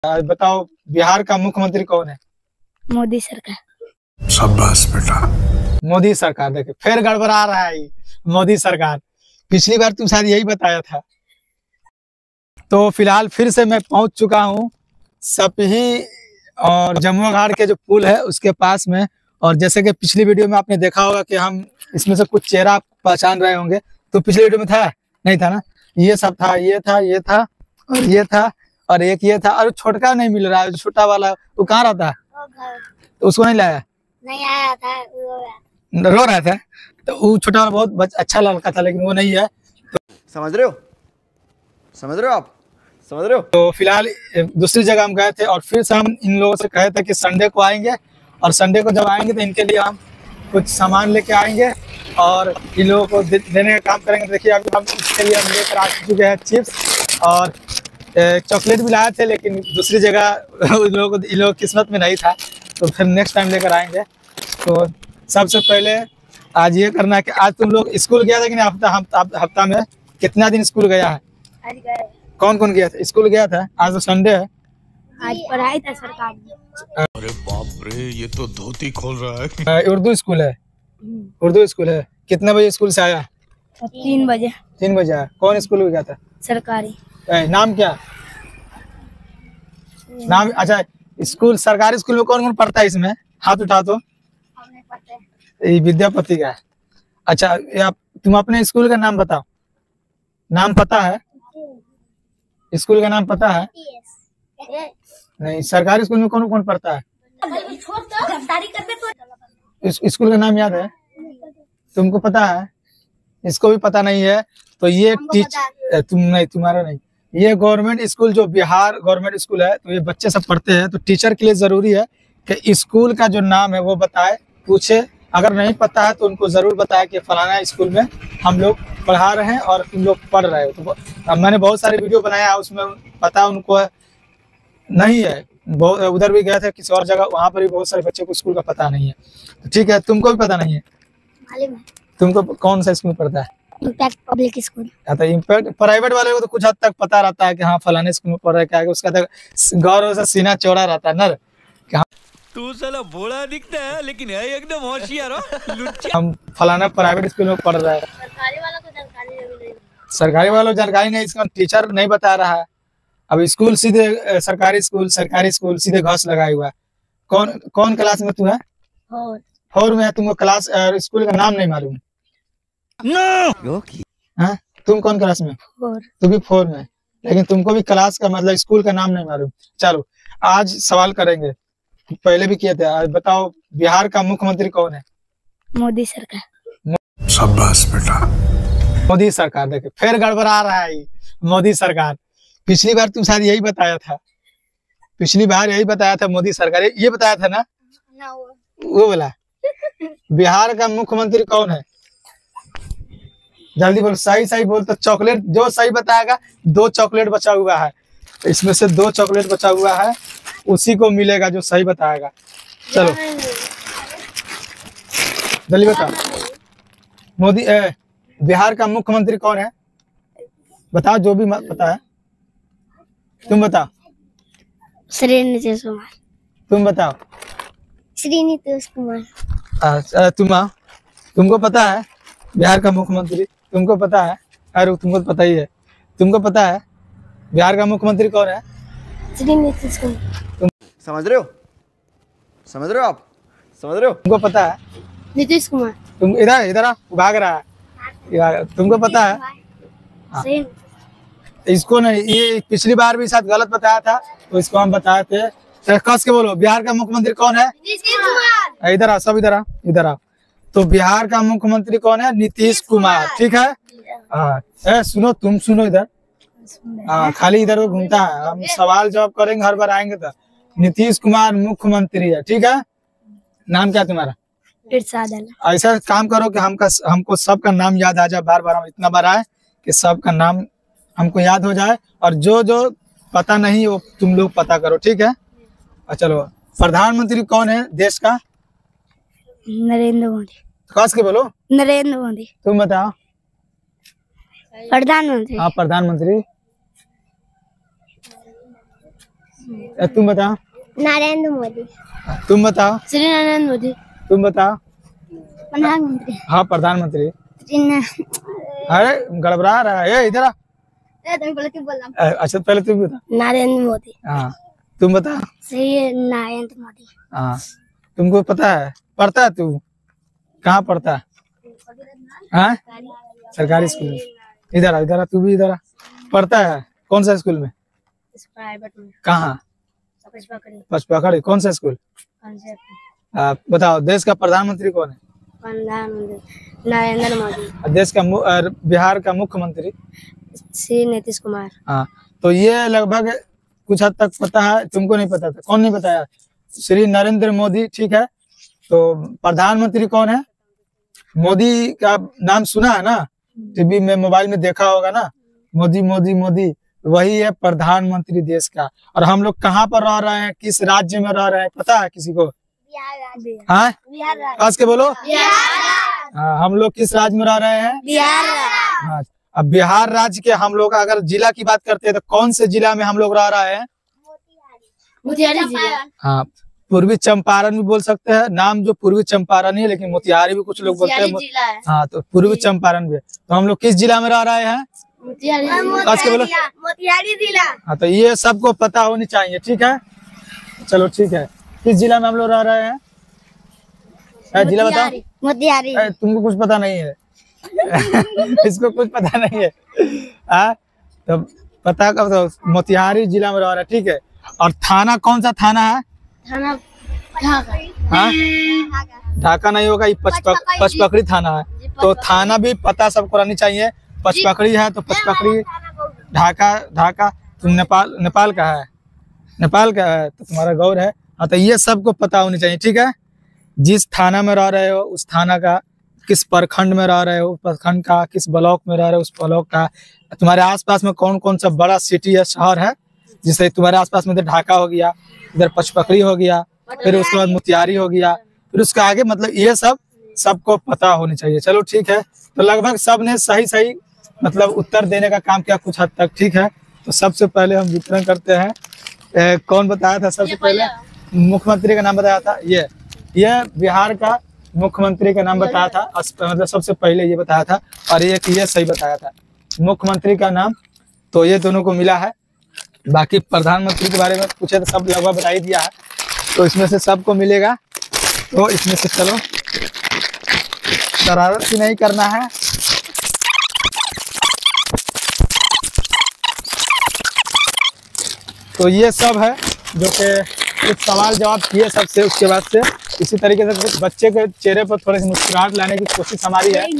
बताओ बिहार का मुख्यमंत्री कौन है? मोदी सरकार। शाबाश बेटा। मोदी सरकार। देखिए फिर गड़बड़ा रहा है मोदी सरकार। पिछली बार तुम शायद यही बताया था। तो फिलहाल फिर से मैं पहुंच चुका हूं सपही और जमुआ घाट के जो पुल है उसके पास में। और जैसे कि पिछली वीडियो में आपने देखा होगा कि हम इसमें से कुछ चेहरा पहचान रहे होंगे। तो पिछली वीडियो में था नहीं था ना? ये सब था, ये था, ये था और ये था और एक ये था। और छोटका नहीं मिल रहा है, छोटा वाला वो कहाँ रहता है? तो उसको नहीं लाया? नहीं आया था, रो रहा था। तो वो छोटा वाला बहुत अच्छा लड़का था लेकिन वो नहीं है। समझ रहे हो? समझ रहे हो आप? समझ रहे हो? तो फिलहाल दूसरी जगह हम गए थे और फिर से हम इन लोगों से कहे थे कि संडे को आएंगे। और संडे को जब आएंगे तो इनके लिए हम कुछ सामान लेके आएंगे और इन लोगों को देने का काम करेंगे। देखिए अभी हम इसके लिए हम लेकर आ चुके हैं चिप्स और चॉकलेट भी लाए थे, लेकिन दूसरी जगह इन लोगों की किस्मत में नहीं था। तो फिर नेक्स्ट टाइम लेकर आएंगे। तो सबसे पहले आज ये करना है कि आज तुम लोग स्कूल गया था कि नहीं? हफ्ता में कितना दिन स्कूल गया है? आज गए। कौन कौन गया था? स्कूल गया था। आज तो संडे है। आज पढ़ाई था सरकार ने। अरे बाप रे, ये तो धोती खोल रहा है। उर्दू स्कूल है। उर्दू स्कूल है। कितने बजे स्कूल से आया? 3 बजे। 3 बजे आया। कौन स्कूल में गया था? सरकारी। नाम क्या? नाम अच्छा। स्कूल सरकारी स्कूल में कौन कौन पढ़ता है? इसमें हाथ उठा तो। ये विद्यापति का है। अच्छा तुम अपने स्कूल का नाम बताओ। नाम पता है? स्कूल का नाम पता है? नहीं। सरकारी स्कूल में कौन कौन पढ़ता है? स्कूल का नाम याद है? तुमको पता है? इसको भी पता नहीं है। तो ये तुम्हारा नहीं। ये गवर्नमेंट स्कूल जो बिहार गवर्नमेंट स्कूल है तो ये बच्चे सब पढ़ते हैं। तो टीचर के लिए जरूरी है कि स्कूल का जो नाम है वो बताए, पूछे। अगर नहीं पता है तो उनको जरूर बताया कि फलाना स्कूल में हम लोग पढ़ा रहे हैं और तुम लोग पढ़ रहे हो। तो मैंने बहुत सारे वीडियो बनाया, उसमें पता उनको नहीं है। उधर भी गए थे किसी और जगह, वहाँ पर भी बहुत सारे बच्चों को स्कूल का पता नहीं है। तो ठीक है, तुमको भी पता नहीं है? तुमको कौन सा स्कूल पढ़ता है? Impact public school. तो इम्पैक्ट प्राइवेट वाले को तो कुछ हद तक पता रहता है कि हाँ फलाने स्कूल में पढ़ रहे। क्या उसका तो गौरव से सीना चौड़ा रहता है ना। तू साला भोला दिखता है लेकिन है एकदम होशियार हो। हम फलाना प्राइवेट स्कूल में पढ़ रहे हैं। सरकारी वालों को जानकारी नहीं, इसका टीचर नहीं बता रहा है। अब स्कूल सीधे सरकारी स्कूल सीधे घास लगाया हुआ है। कौन क्लास में तू है? 4 में है। तुमको क्लास स्कूल का नाम नहीं मालूम? हाँ, तुम कौन क्लास में? 4। तू भी 4 में, लेकिन तुमको भी क्लास का मतलब स्कूल का नाम नहीं मालूम। चलो आज सवाल करेंगे, पहले भी किए थे। आज बताओ बिहार का मुख्यमंत्री कौन है? मोदी सरकार। शाबाश बेटा। मोदी सरकार। देखिए फिर गड़बड़ा रहा है मोदी सरकार। पिछली बार तुम शायद यही बताया था। पिछली बार यही बताया था मोदी सरकार, ये बताया था ना? वो बोला बिहार का मुख्यमंत्री कौन है? जल्दी बोल, सही बोल। तो चॉकलेट जो सही बताएगा, 2 चॉकलेट बचा हुआ है। इसमें से 2 चॉकलेट बचा हुआ है, उसी को मिलेगा जो सही बताएगा। चलो जल्दी बता। मोदी बिहार का मुख्यमंत्री कौन है? बताओ, जो भी पता है तुम बताओ। श्री नीतीश कुमार। तुम बताओ। श्री नीतीश कुमार। तुमको पता है बिहार का मुख्यमंत्री? तुमको पता है? अरे तुमको तो पता ही है। तुमको पता है बिहार का मुख्यमंत्री कौन है? श्री नीतीश कुमार। समझ रहे हो? समझ रहे हो आप? समझ रहे हो? तुमको पता है? नीतीश कुमार। तुम इधर आ, भाग रहा है। तुमको पता है? सही। इसको नहीं, ये पिछली बार भी शायद गलत बताया था, तो इसको हम बताए थे। तो कस के बोलो, बिहार का मुख्यमंत्री कौन है? नीतीश कुमार। इधर आ, सब इधर आ। तो बिहार का मुख्यमंत्री कौन है? नीतीश कुमार। ठीक है। हाँ सुनो, तुम सुनो इधर। हाँ खाली इधर घूमता है। हम सवाल जवाब करेंगे हर बार आएंगे तो। नीतीश कुमार मुख्यमंत्री है। ठीक है। नाम क्या तुम्हारा? ऐसा काम करो कि हमको सबका नाम याद आ जाए। बार बार हम इतना बार आए कि सबका नाम हमको याद हो जाए। और जो पता नहीं वो तुम लोग पता करो। ठीक है। चलो, प्रधानमंत्री कौन है देश का? नरेंद्र मोदी। खास के बोलो। नरेंद्र मोदी। तुम बताओ। प्रधानमंत्री। हाँ प्रधानमंत्री। तुम बताओ। नरेंद्र मोदी। तुम बताओ। श्री नरेंद्र मोदी। तुम बताओ। प्रधानमंत्री। हाँ प्रधानमंत्री। श्री अरे गड़बड़ा रहा है, इधर आ। बोला अच्छा पहले तुम बता। नरेंद्र मोदी। हाँ तुम बता। श्री नरेंद्र मोदी। हाँ तुमको पता है, पढ़ता है तू, कहाँ पढ़ता है? हाँ सरकारी स्कूल में। इधर आ, इधर आ, तू भी इधर आ। पढ़ता है कौन सा स्कूल में? प्राइवेट में। कहाँ? पचपकड़ी। पचपकड़ी। कौन सा स्कूल? बताओ देश का प्रधानमंत्री कौन है? प्रधानमंत्री नरेंद्र मोदी। देश का बिहार का मुख्यमंत्री? श्री नीतीश कुमार। हाँ तो ये लगभग कुछ हद तक पता है, तुमको नहीं पता था। कौन नहीं बताया? श्री नरेंद्र मोदी, ठीक है। तो प्रधानमंत्री कौन है? मोदी का नाम सुना है ना, टीवी में मोबाइल में देखा होगा ना, मोदी मोदी मोदी, वही है प्रधानमंत्री देश का। और हम लोग कहाँ पर रह रहे हैं, किस राज्य में रह रहे हैं, पता है किसी को? हाँ खास के बोलो। हाँ हम लोग किस राज्य में रह रहे हैं? बिहार। हाँ अब बिहार राज्य के हम लोग अगर जिला की बात करते हैं तो कौन से जिला में हम लोग रह रहे हैं? मोतिहारी जिला। हाँ पूर्वी चंपारण भी बोल सकते हैं, नाम जो पूर्वी चंपारण ही है, लेकिन मोतिहारी भी कुछ लोग बोलते हैं। हाँ तो पूर्वी चंपारण भी है। तो हम लोग किस जिला में रह रहे हैं? खास के बोलो। मोतिहारी जिला। हाँ तो ये सबको पता होनी चाहिए, ठीक है। चलो ठीक है, किस जिला में हम लोग रह रहे हैं? जिला बताओ। मोतिहारी। तुमको कुछ पता नहीं है। इसको कुछ पता नहीं है। तो पता कब? तो मोतिहारी जिला में रह रहा है, ठीक है। और थाना कौन सा थाना है? थाना ढाका। हाँ ढाका नहीं होगा, ये पचपकड़ी थाना है। तो थाना भी पता सबको रहनी चाहिए। पचपकड़ी है तो पचपकड़ी, ढाका ढाका। तुम नेपाल का है? नेपाल का है तो तुम्हारा गौर है। हाँ तो ये सबको पता होनी चाहिए, ठीक है। जिस थाना में रह रहे हो उस थाना का, किस प्रखंड में रह रहे हो प्रखंड का, किस ब्लॉक में रह रहे हो उस ब्लॉक का, तुम्हारे आसपास में कौन कौन सा बड़ा सिटी है, शहर है। जैसे तुम्हारे आसपास में इधर ढाका हो गया, इधर पचपकड़ी हो गया, फिर उसके बाद मोतिहारी हो गया, फिर उसका आगे, मतलब ये सब सबको पता होनी चाहिए। चलो ठीक है, तो लगभग सब ने सही सही मतलब उत्तर देने का काम किया कुछ हद तक, ठीक है। तो सबसे पहले हम वितरण करते हैं। कौन बताया था सबसे पहले? मुख्यमंत्री का नाम बताया था। ये बिहार का मुख्यमंत्री का नाम बताया था, मतलब सबसे पहले ये बताया था। और ये सही बताया था मुख्यमंत्री का नाम। तो ये दोनों को मिला है। बाकी प्रधानमंत्री के बारे में पूछे तो सब लगभग बता ही दिया है, तो इसमें से सबको मिलेगा। तो इसमें से चलो, शरारत भी नहीं करना है। तो ये सब है जो कि कुछ सवाल जवाब किए सबसे। उसके बाद से इसी तरीके से बच्चे के चेहरे पर थोड़ी सी मुस्कुराहट लाने की कोशिश हमारी है।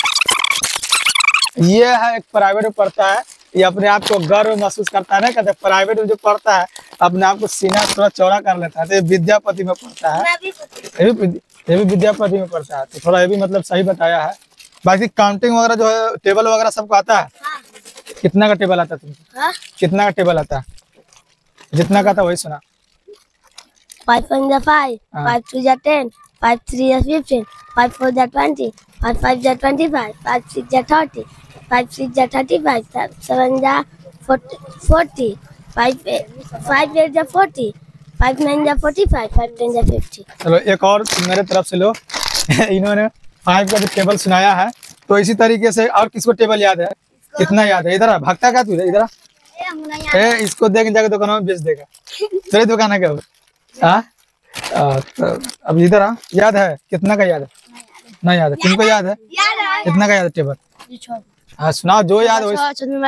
ये है एक प्राइवेट में पढ़ता है, ये अपने आप को गर्व महसूस करता है ना, कहते प्राइवेट में जो पढ़ता है अपने आप को सीना थोड़ा चौड़ा कर लेता है। तो ये विद्यापति में पढ़ता है, ये भी विद्यापति में पढ़ता है। तो थोड़ा ये भी मतलब सही बताया है। बाकी काउंटिंग वगैरह जो है, टेबल वगैरह सबको आता है। कितना का टेबल आता है तुमको? कितना का टेबल आता है? जितना का था वही सुना। 5 1 is 5, 5 2 is 10, 5 3 is 15, 5 4 is 20, 5 5 is 25, 5 6 is 30, 5 6 is 35, 7 is 40, 5 8 is 40, 5 9 is 45, 5 10 is 50। चलो एक और मेरे तरफ से लो। इन्होंने 5 का जो टेबल सुनाया है, तो इसी तरीके से और किसको टेबल याद है? कितना याद है? इधर आ, भागता का तू इधर आ। इसको देख जाके दुकान में बेच देगा। तेरी दुकान है क्या? तो अब इधर आ, याद है? कितना का याद है? नहीं याद है? तुमको याद है? कितना का याद है टेबल? हाँ सुनाओ, जो याद हो।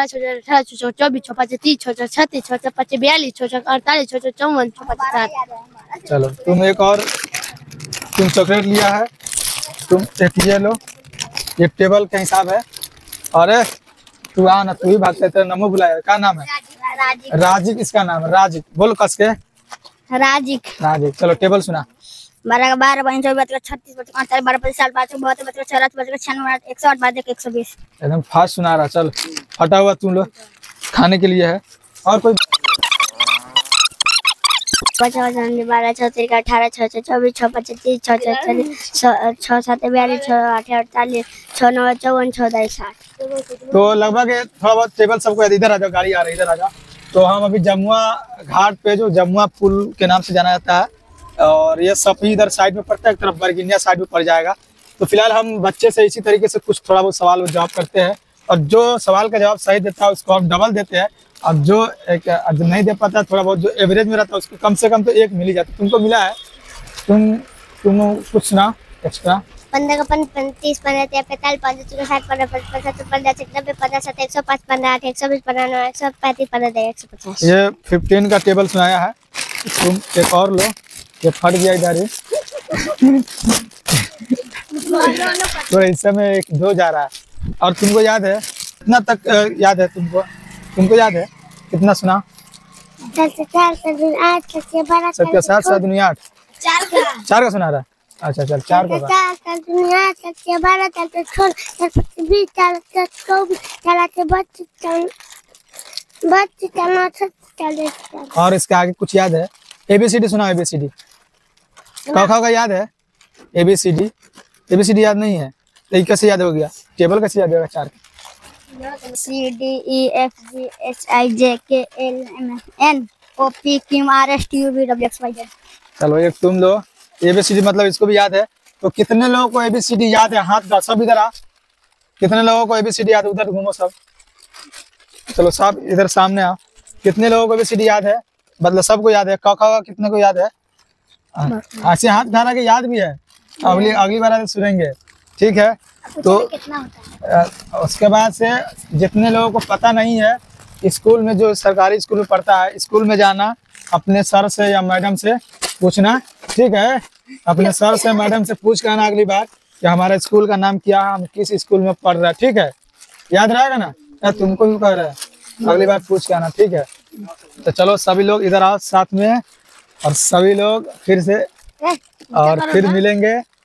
24 चलो तुम एक और, तुम चॉकलेट लिया है, तुम एक ये लो, ये टेबल का हिसाब है। अरे तू आ ना, तू ही भागते थे, नमो बुलाया। क्या नाम है? राजिक। इसका नाम है राजिक। बोलो कस के। राजिक। राजिक। चलो टेबल सुना। 12 12 22 24 36 55 12 25 22 32 33 34 96 108 120। एकदम फास्ट सुना रहा। चल फटा हुआ तुम लोग खाने के लिए है। और कोई? 55 12 34 18 6 24 6 25 6 6 6 7 42 6 8 48 6 9 54 6 10 60। तो लगभग थोड़ा बहुत टेबल सबको याद। इधर आ जाओ, गाड़ी आ रही है, इधर आ जाओ। तो हम अभी जमुआ घाट पे, जो जमुआ पुल के नाम से जाना जाता है, और ये सभी इधर साइड में पड़ता है, एक तरफ बरगिनिया साइड में पड़ जाएगा। तो फिलहाल हम बच्चे से इसी तरीके से कुछ थोड़ा बहुत सवाल जवाब करते हैं, और जो सवाल का जवाब सही देता है उसको हम डबल देते हैं, और जो नहीं दे पाता थोड़ा बहुत, जो एवरेज में रहता है उसको कम से कम तो 1 मिल ही जाता है। तुमको मिला है, तुम कुछ सुना एक्स्ट्रा। 15 का 35, 15 45, 5 60, 15 55, 15 90, 15 7 105, 15 8 120, 15 9 135, 15 150। ये 15 का टेबल सुनाया है। तुम एक और लो, ये फट गया इधर ही। तो इस समय 1 2 जा रहा है। और तुमको याद है कितना तक याद है तुमको याद है कितना सुना? 4 से 8 से 12 सबके साथ 7 दूनी 8, 4 का सुना रहा है। अच्छा चल 4 का 4 से 12 4 से 16 4 से 20 4 से 24 4 से 32। और इसके आगे कुछ याद है? ABCD सुना? ABCD क ख का याद है? ABCD याद नहीं है तो ये कैसे याद हो गया? टेबल कैसे याद होगा 4 का? C D E F G H I J K L M N O P Q R S T U V W X Y Z। चलो एक तुम लो, ABCD मतलब इसको भी याद है। तो कितने लोगों को ABCD याद है? हाथ का सब इधर आ। कितने लोगों को ABCD याद है? उधर घूमो सब। चलो सब इधर सामने आ। कितने लोगों को ABCD याद है? मतलब सबको याद है। क ख का कितने को याद है? ऐसे हाथ धरा के याद भी है। अगली बार सुनेंगे, ठीक है? तो उसके बाद से जितने लोगों को पता नहीं है, स्कूल में जो सरकारी स्कूल में पढ़ता है, स्कूल में जाना, अपने सर से या मैडम से पूछना, ठीक है? अपने सर से मैडम से पूछ के आना अगली बार कि हमारे स्कूल का नाम क्या है, हम किस स्कूल में पढ़ रहे हैं, ठीक है? याद रहेगा ना? या तुमको भी कह रहे हैं, अगली बार पूछ के आना, ठीक है? तो चलो सभी लोग इधर आओ साथ में, और सभी लोग फिर से और फिर मिलेंगे